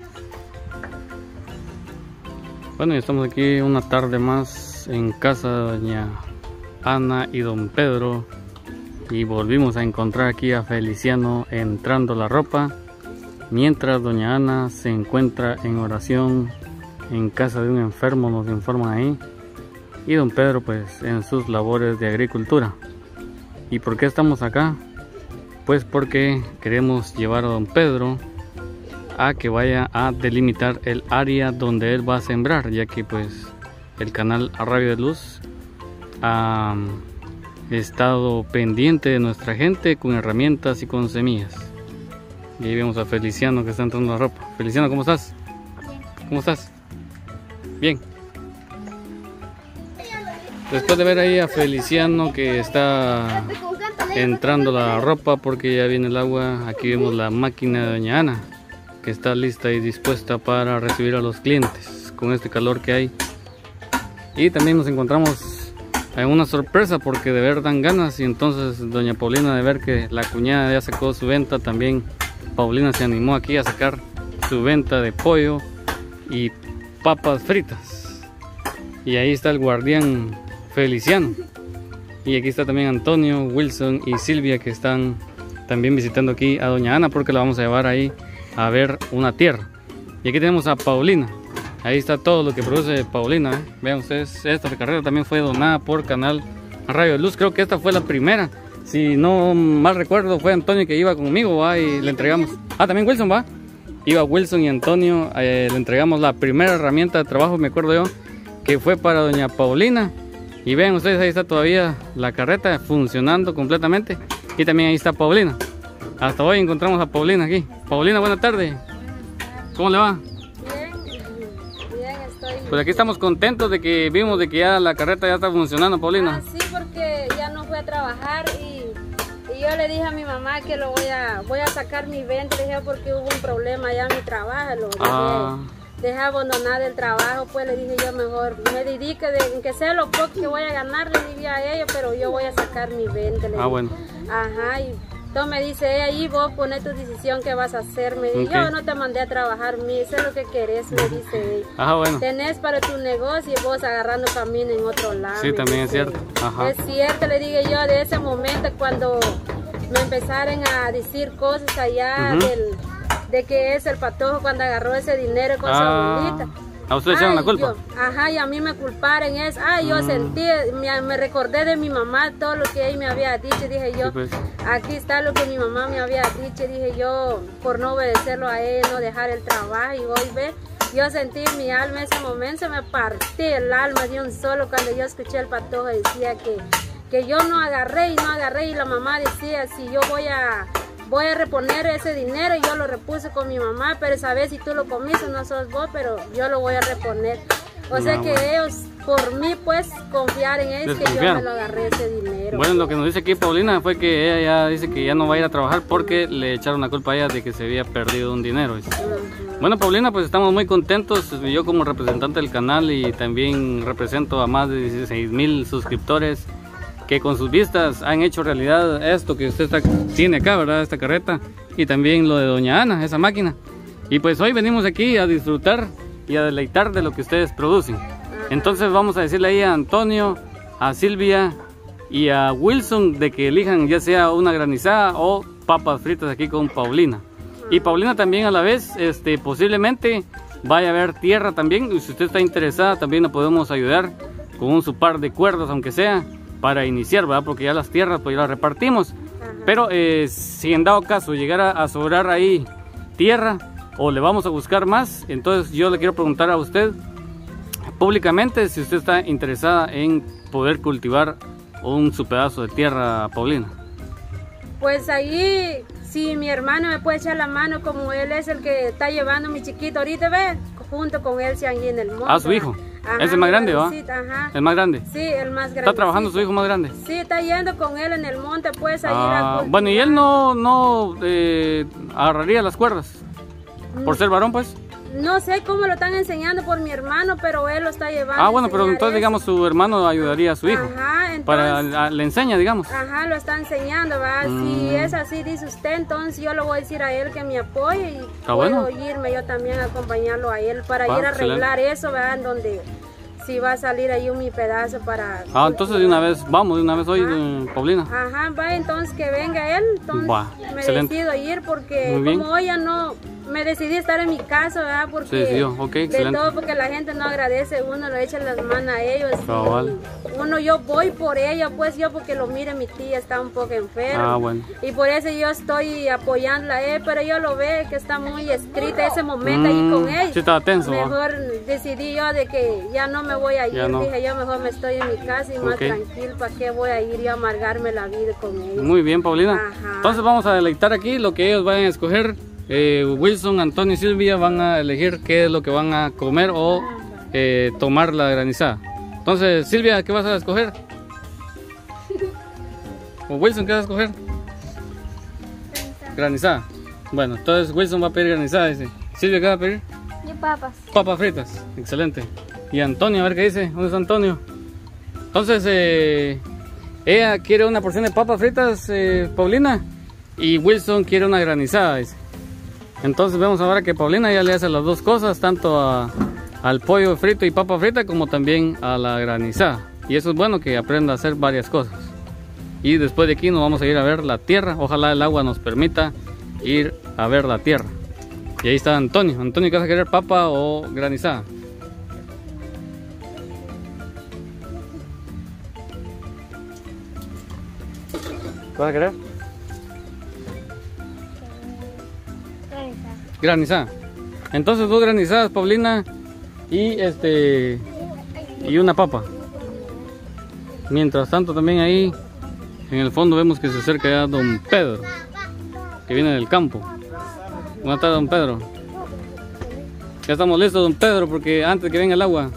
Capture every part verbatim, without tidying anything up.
Bueno, ya estamos aquí una tarde más en casa de doña Ana y don Pedro. Y volvimos a encontrar aquí a Feliciano entrando la ropa, mientras doña Ana se encuentra en oración en casa de un enfermo, nos informan ahí. Y don Pedro pues en sus labores de agricultura. ¿Y por qué estamos acá? Pues porque queremos llevar a don Pedro a que vaya a delimitar el área donde él va a sembrar, ya que pues el canal A Rayo de Luz ha estado pendiente de nuestra gente con herramientas y con semillas. Y ahí vemos a Feliciano que está entrando la ropa. Feliciano, ¿cómo estás? Bien. ¿Cómo estás? Bien. Después de ver ahí a Feliciano que está entrando la ropa porque ya viene el agua, aquí vemos la máquina de doña Ana que está lista y dispuesta para recibir a los clientes con este calor que hay. Y también nos encontramos en una sorpresa porque de ver dan ganas, y entonces doña Paulina, de ver que la cuñada ya sacó su venta, también Paulina se animó aquí a sacar su venta de pollo y papas fritas. Y ahí está el guardián Feliciano, y aquí está también Antonio, Wilson y Silvia, que están también visitando aquí a doña Ana porque la vamos a llevar ahí a ver una tierra. Y aquí tenemos a Paulina, ahí está todo lo que produce Paulina, ¿eh? Vean ustedes, esta carrera también fue donada por Canal A Rayo de Luz. Creo que esta fue la primera, si no mal recuerdo fue Antonio que iba conmigo, ¿va? Y le entregamos, ah también Wilson, va, iba Wilson y Antonio, eh, le entregamos la primera herramienta de trabajo, me acuerdo yo, que fue para doña Paulina. Y vean ustedes, ahí está todavía la carreta funcionando completamente, y también ahí está Paulina. Hasta hoy encontramos a Paulina aquí. Paulina, buenas tardes. ¿Cómo le va? Bien, bien estoy. Pues aquí estamos contentos de que vimos de que ya la carreta ya está funcionando, Paulina. Ah, sí, porque ya no fui a trabajar y, y yo le dije a mi mamá que lo voy a voy a sacar mi venta, le dije, porque hubo un problema allá en mi trabajo, lo dejé, Ah. dejé abandonar el trabajo, pues le dije yo mejor me dedique, de que sea lo poco que voy a ganar, le dije a ellos, pero yo voy a sacar mi venta. Le Ah, dije. bueno. Ajá, y entonces me dice ella, ahí vos pones tu decisión que vas a hacer. Me dice, Okay. yo no te mandé a trabajar, mi, eso es lo que querés, me dice ella. Ajá, bueno. Tenés para tu negocio y vos agarrando camino en otro lado. Sí, también es cierto. Ajá. Es cierto, le dije yo, de ese momento cuando me empezaron a decir cosas allá, Uh-huh. del, de que es el patojo cuando agarró ese dinero con Ah. su abuelita. ¿A usted le echaron la Ay, culpa? yo- ajá, y a mí me culparon eso. Ay, yo Mm. sentí, me, me recordé de mi mamá, todo lo que ella me había dicho. Dije yo, Sí, pues. aquí está lo que mi mamá me había dicho. Dije yo, por no obedecerlo a ella, no dejar el trabajo. Y hoy ve, yo sentí mi alma en ese momento, se me partí el alma de un solo cuando yo escuché el patojo decía que, que yo no agarré y no agarré. Y la mamá decía, si yo voy a... voy a reponer ese dinero, y yo lo repuse con mi mamá, pero esa vez si tú lo comiste no sos vos, pero yo lo voy a reponer. O sea No, que bueno. ellos, por mí pues, confiar en ellos que yo Desconfiaron. me lo agarré ese dinero. Bueno, lo que nos dice aquí Paulina fue que ella ya dice que ya no va a ir a trabajar porque le echaron la culpa a ella de que se había perdido un dinero. Dice. Ujú. Bueno, Paulina, pues estamos muy contentos. Yo como representante del canal y también represento a más de dieciséis mil suscriptores que con sus vistas han hecho realidad esto que usted está, tiene acá, ¿verdad? Esta carreta, y también lo de doña Ana, esa máquina. Y pues hoy venimos aquí a disfrutar y a deleitar de lo que ustedes producen. Entonces vamos a decirle ahí a Antonio, a Silvia y a Wilson de que elijan ya sea una granizada o papas fritas aquí con Paulina. Y Paulina también a la vez, este, posiblemente vaya a haber tierra también. Y si usted está interesada, también nos podemos ayudar con un su par de cuerdas, aunque sea para iniciar, ¿verdad? Porque ya las tierras pues ya las repartimos. Ajá. Pero eh, si en dado caso llegara a sobrar ahí tierra o le vamos a buscar más, entonces yo le quiero preguntar a usted públicamente si usted está interesada en poder cultivar un su pedazo de tierra, Paulina. Pues ahí, si mi hermano me puede echar la mano, como él es el que está llevando a mi chiquito ahorita, ve, junto con él se han ido en el monte. Ah, su hijo. Ajá, ¿Es el más grande, va? sí, ajá. ¿El más grande? Sí, el más grande. ¿Está trabajando su hijo más grande? Sí, está yendo con él en el monte, pues, a ir a Ah, cultivar. bueno, y él no, no eh, agarraría las cuerdas por ser varón, pues. no sé cómo lo están enseñando por mi hermano, pero él lo está llevando. Ah, bueno, pero entonces eso. digamos su hermano ayudaría a su hijo. Ajá, entonces, para a, le enseña, digamos. Ajá, lo está enseñando, ¿va? Mm. Si es así, dice usted, entonces yo le voy a decir a él que me apoye y ah, puedo bueno. irme yo también a acompañarlo a él para ah, ir a arreglar excelente. Eso, ¿verdad? En donde si va a salir ahí un mi pedazo para... Ah, entonces de una vez, vamos de una vez hoy, ajá. Paulina. Ajá, va, entonces que venga él, entonces va, me excelente. decido ir porque como hoy ya no... Me decidí estar en mi casa, ¿verdad? Porque sí, sí, okay, de todo, porque la gente no agradece, uno le echa las manos a ellos. Ah, vale. Uno, yo voy por ella, pues yo porque lo mire, mi tía está un poco enferma. Ah, bueno. Y por eso yo estoy apoyándola a él, pero yo lo veo que está muy estricta ese momento mm, ahí con ella. Sí, estaba tenso. Mejor ¿no? Decidí yo de que ya no me voy a ir, no. dije yo mejor me estoy en mi casa y más okay. tranquilo, ¿para qué voy a ir yo a amargarme la vida con ellos? Muy bien, Paulina. Ajá. Entonces vamos a deleitar aquí lo que ellos vayan a escoger. Eh, Wilson, Antonio y Silvia van a elegir qué es lo que van a comer o eh, tomar la granizada. Entonces, Silvia, ¿qué vas a escoger? ¿O Wilson, qué vas a escoger? Granizada. Bueno, entonces Wilson va a pedir granizada, dice. Silvia, ¿qué va a pedir? Y papas. Papas fritas, excelente. Y Antonio, a ver qué dice. ¿Dónde está Antonio? Entonces, eh, ella quiere una porción de papas fritas, eh, Paulina. Y Wilson quiere una granizada, dice. Entonces vemos ahora que Paulina ya le hace las dos cosas, tanto a, al pollo frito y papa frita como también a la granizada. Y eso es bueno, que aprenda a hacer varias cosas. Y después de aquí nos vamos a ir a ver la tierra. Ojalá el agua nos permita ir a ver la tierra. Y ahí está Antonio. Antonio, ¿qué vas a querer, papa o granizada? ¿Qué vas a querer? Granizada. Entonces dos granizadas, Paulina, y este y una papa. Mientras tanto también ahí en el fondo vemos que se acerca ya don Pedro, que viene del campo. ¿Cómo está don Pedro? Ya estamos listos, don Pedro, porque antes que venga el agua.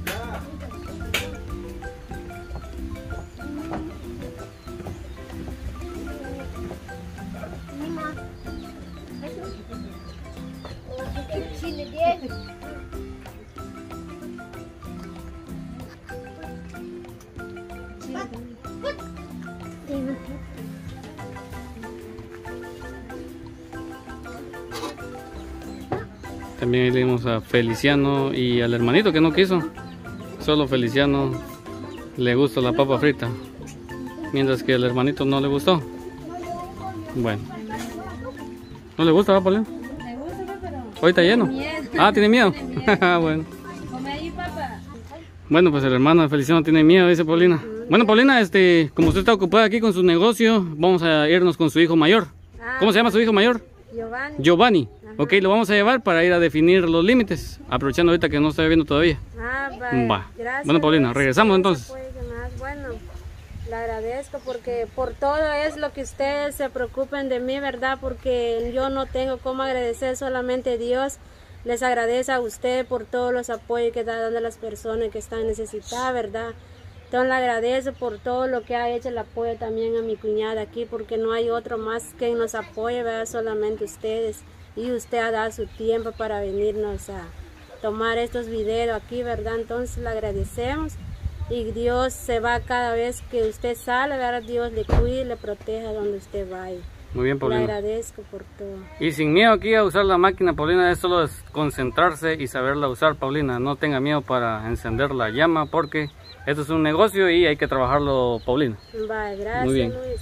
También ahí le dimos a Feliciano y al hermanito que no quiso. Solo Feliciano le gusta la papa frita, mientras que al hermanito no le gustó. Bueno, ¿no le gusta, va, Paulina? Le gusta, pero hoy está lleno. Miedo. Ah, ¿tiene miedo? Tiene miedo. Bueno. Come ahí, papá. Bueno, pues el hermano de Feliciano tiene miedo, dice Paulina. Bueno, Paulina, este, como usted está ocupada aquí con su negocio, vamos a irnos con su hijo mayor. Ah, ¿Cómo se llama su hijo mayor? Giovanni. Giovanni. Ok, lo vamos a llevar para ir a definir los límites, aprovechando ahorita que no está viendo todavía. Ah, vale. Va. Gracias. Bueno, Paulina, regresamos entonces. Bueno, le agradezco porque por todo es lo que ustedes se preocupen de mí, ¿verdad? Porque yo no tengo cómo agradecer, solamente Dios les agradece a usted por todos los apoyos que está dando a las personas que están necesitadas, ¿verdad? Entonces le agradezco por todo lo que ha hecho el apoyo también a mi cuñada aquí, porque no hay otro más que nos apoye, ¿verdad? Solamente ustedes. Y usted ha dado su tiempo para venirnos a tomar estos videos aquí, ¿verdad? Entonces le agradecemos. Y Dios se va cada vez que usted sale, ¿verdad? Dios le cuide y le proteja donde usted vaya. Muy bien, Paulina. Le agradezco por todo. Y sin miedo aquí a usar la máquina, Paulina, es solo es concentrarse y saberla usar, Paulina. No tenga miedo para encender la llama, porque esto es un negocio y hay que trabajarlo, Paulina. Vale, gracias, muy bien. Luis.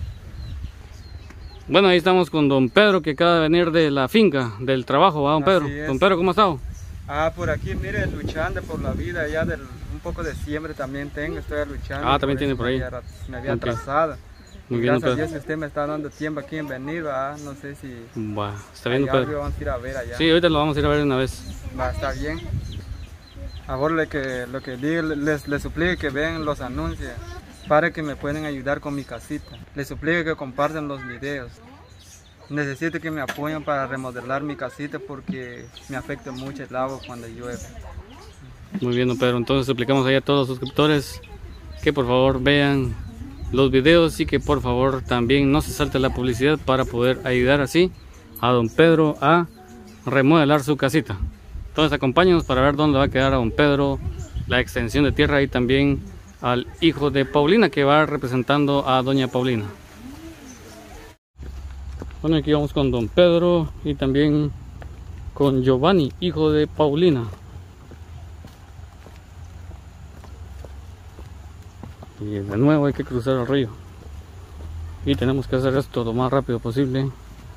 Bueno, ahí estamos con don Pedro, que acaba de venir de la finca, del trabajo, ¿va, don Pedro? Don Pedro, ¿cómo ha estado? Ah, por aquí, mire, luchando por la vida, ya del, un poco de siembra también tengo, estoy luchando. Ah, también tiene por ahí. Me había, me había okay. atrasado. Muy bien, gracias Pedro. a Dios, usted me está dando tiempo aquí en venir, ¿va? No sé si... Va, está bien, Pedro. Vamos a ir a ver allá. Sí, ahorita lo vamos a ir a ver una vez. Va, está bien. Ahora lo que, lo que digo, les, les suplico que vean los anuncios para que me puedan ayudar con mi casita. Les suplico que compartan los videos. Necesito que me apoyen para remodelar mi casita porque me afecta mucho el agua cuando llueve. Muy bien, don Pedro. Entonces suplicamos ahí a todos los suscriptores que por favor vean los videos y que por favor también no se salte la publicidad para poder ayudar así a don Pedro a remodelar su casita. Entonces acompáñenos para ver dónde va a quedar a don Pedro la extensión de tierra y también al hijo de Paulina, que va representando a doña Paulina. Bueno, aquí vamos con don Pedro y también con Giovanni, hijo de Paulina. Y de nuevo hay que cruzar el río y tenemos que hacer esto lo más rápido posible.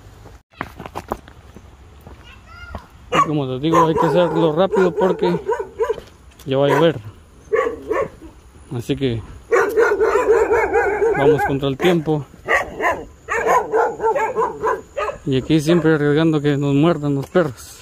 Y como les digo, hay que hacerlo rápido porque ya va a llover, así que vamos contra el tiempo. Y aquí siempre arriesgando que nos muerdan los perros.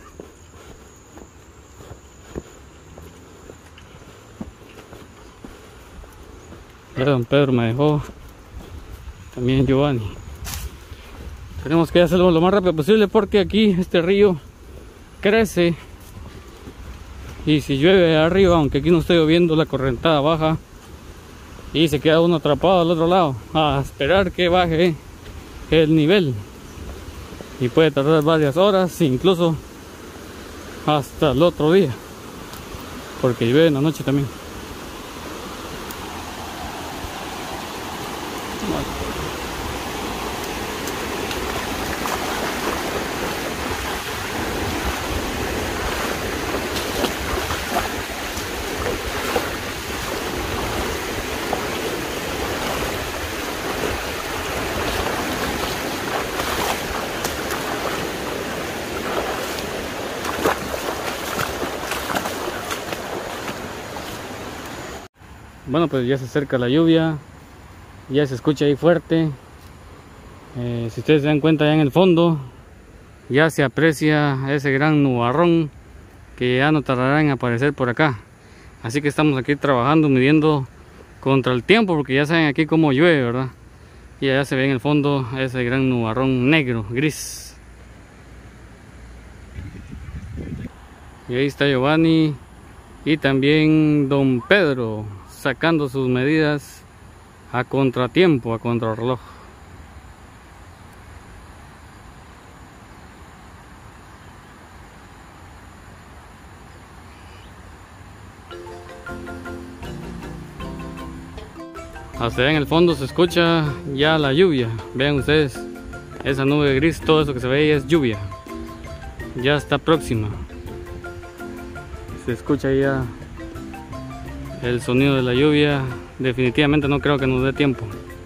Ya don Pedro me dejó, también Giovanni. Tenemos que hacerlo lo más rápido posible porque aquí este río crece y si llueve arriba, aunque aquí no esté lloviendo, la correntada baja y se queda uno atrapado al otro lado a esperar que baje el nivel, y puede tardar varias horas, incluso hasta el otro día, porque llueve en la noche también. Bueno, pues ya se acerca la lluvia, ya se escucha ahí fuerte. Eh, si ustedes se dan cuenta, ya en el fondo ya se aprecia ese gran nubarrón que ya no tardará en aparecer por acá. Así que estamos aquí trabajando, midiendo contra el tiempo, porque ya saben aquí cómo llueve, ¿verdad? Y allá se ve en el fondo ese gran nubarrón negro, gris. Y ahí está Giovanni y también don Pedro, sacando sus medidas a contratiempo, a contrarreloj. Hasta allá en el fondo se escucha ya la lluvia. Vean ustedes, esa nube gris, todo eso que se ve ahí es lluvia. Ya está próxima. Se escucha ya el sonido de la lluvia. Definitivamente no creo que nos dé tiempo.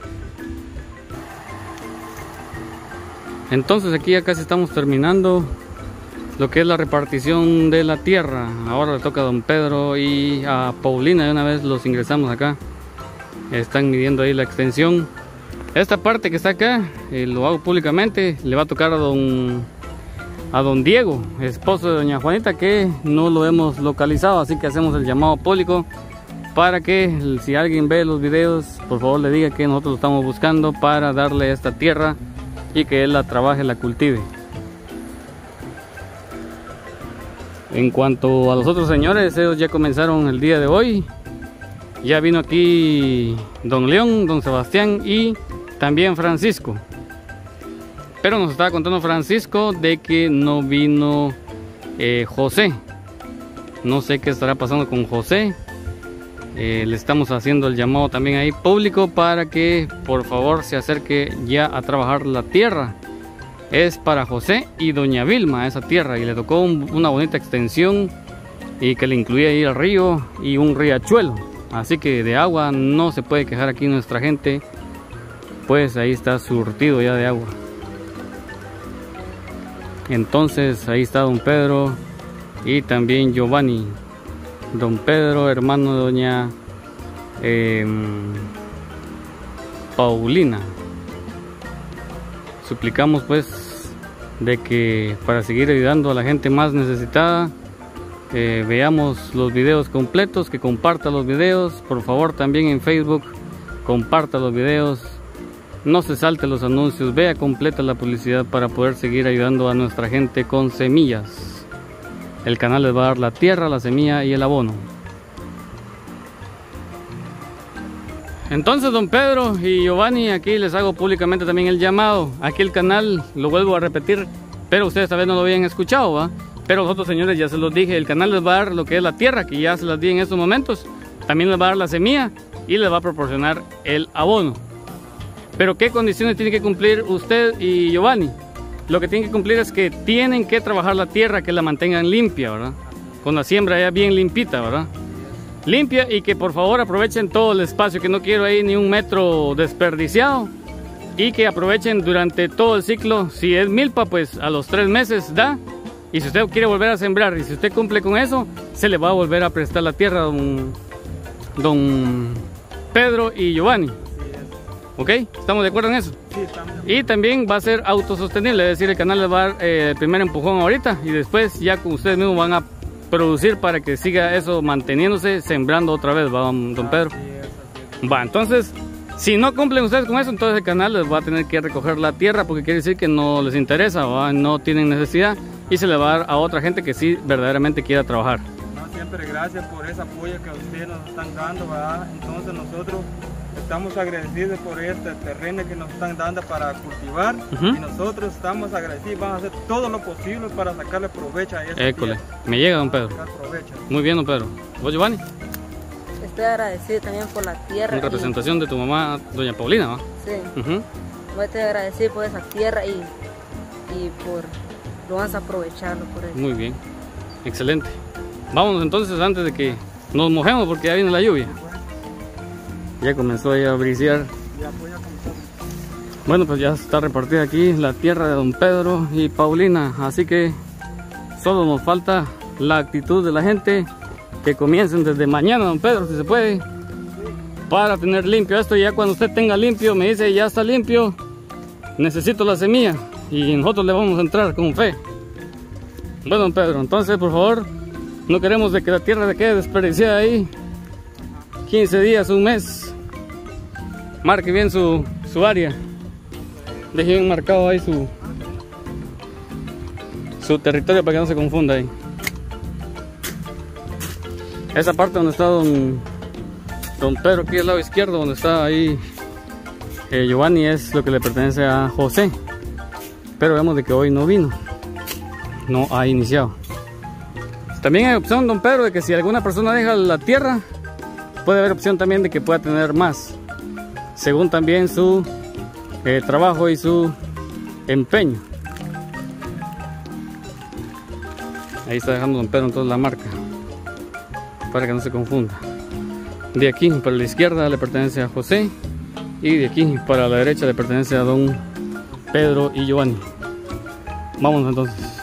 Entonces aquí ya casi estamos terminando lo que es la repartición de la tierra. Ahora le toca a don Pedro y a Paulina. De una vez los ingresamos acá. Están midiendo ahí la extensión. Esta parte que está acá, eh, lo hago públicamente, le va a tocar a don a don Diego, esposo de doña Juanita, que no lo hemos localizado, así que hacemos el llamado público para que si alguien ve los videos, por favor le diga que nosotros lo estamos buscando para darle esta tierra y que él la trabaje, la cultive. En cuanto a los otros señores, ellos ya comenzaron el día de hoy. Ya vino aquí don León, don Sebastián y también Francisco. Pero nos estaba contando Francisco de que no vino eh, José. No sé qué estará pasando con José. Eh, le estamos haciendo el llamado también ahí público para que por favor se acerque ya a trabajar la tierra. Es para José y doña Vilma esa tierra, y le tocó un, una bonita extensión y que le incluía ahí el río y un riachuelo. Así que de agua no se puede quejar aquí nuestra gente, pues ahí está surtido ya de agua. Entonces ahí está don Pedro y también Giovanni. Don Pedro, hermano de doña eh, Paulina. Suplicamos pues de que para seguir ayudando a la gente más necesitada, Eh, veamos los videos completos, que comparta los videos, por favor. También en Facebook comparta los videos, no se salte los anuncios, vea completa la publicidad para poder seguir ayudando a nuestra gente con semillas. El canal les va a dar la tierra, la semilla y el abono. Entonces don Pedro y Giovanni, aquí les hago públicamente también el llamado. Aquí el canal, lo vuelvo a repetir, pero ustedes tal vez no lo habían escuchado, ¿va? Pero los otros señores ya se los dije, el canal les va a dar lo que es la tierra, que ya se las di en estos momentos. También les va a dar la semilla y les va a proporcionar el abono. Pero ¿qué condiciones tiene que cumplir usted y Giovanni? Lo que tienen que cumplir es que tienen que trabajar la tierra, que la mantengan limpia, ¿verdad? Con la siembra ya bien limpita, ¿verdad? Limpia, y que por favor aprovechen todo el espacio, que no quiero ahí ni un metro desperdiciado. Y que aprovechen durante todo el ciclo. Si es milpa, pues a los tres meses da. Y si usted quiere volver a sembrar y si usted cumple con eso, se le va a volver a prestar la tierra a don, don Pedro y Giovanni. ¿Ok? ¿Estamos de acuerdo en eso? Sí, estamos. Y también va a ser autosostenible, es decir, el canal les va a dar eh, el primer empujón ahorita y después ya con ustedes mismos van a producir para que siga eso manteniéndose, sembrando otra vez, ¿va, don, don Pedro? Así es, así es. Va, entonces, si no cumplen ustedes con eso, entonces el canal les va a tener que recoger la tierra porque quiere decir que no les interesa, ¿va? No tienen necesidad y se le va a dar a otra gente que sí verdaderamente quiera trabajar. No, siempre gracias por ese apoyo que ustedes nos están dando, ¿verdad? Entonces nosotros estamos agradecidos por este terreno que nos están dando para cultivar. Uh-huh. Y nosotros estamos agradecidos, vamos a hacer todo lo posible para sacarle provecho a este. École, me llega, don Pedro. Muy bien, don Pedro. ¿Vos, Giovanni? Estoy agradecido también por la tierra. En representación de tu mamá, doña Paulina, ¿va? Sí. Uh-huh. Voy a estar agradecido por esa tierra y, y por lo vamos a aprovecharlo por eso. Muy bien, excelente. Vámonos entonces antes de que nos mojemos porque ya viene la lluvia. Ya comenzó ahí a brisear. Bueno, pues ya está repartida aquí la tierra de don Pedro y Paulina, así que solo nos falta la actitud de la gente, que comiencen desde mañana, don Pedro, si se puede, para tener limpio esto. Ya cuando usted tenga limpio, me dice ya está limpio, necesito la semilla y nosotros le vamos a entrar con fe. Bueno, don Pedro, entonces por favor, no queremos de que la tierra se quede desperdiciada ahí quince días, un mes. Marque bien su, su área, deje bien marcado ahí su su territorio para que no se confunda ahí. Esa parte donde está don, don Pedro, aquí al lado izquierdo, donde está ahí eh, Giovanni, es lo que le pertenece a José, pero vemos de que hoy no vino, no ha iniciado. También hay opción, don Pedro, de que si alguna persona deja la tierra, puede haber opción también de que pueda tener más, según también su eh, trabajo y su empeño. Ahí está dejando don Pedro entonces la marca, para que no se confunda. De aquí para la izquierda le pertenece a José y de aquí para la derecha le pertenece a don Pedro y Giovanni. Vamos entonces.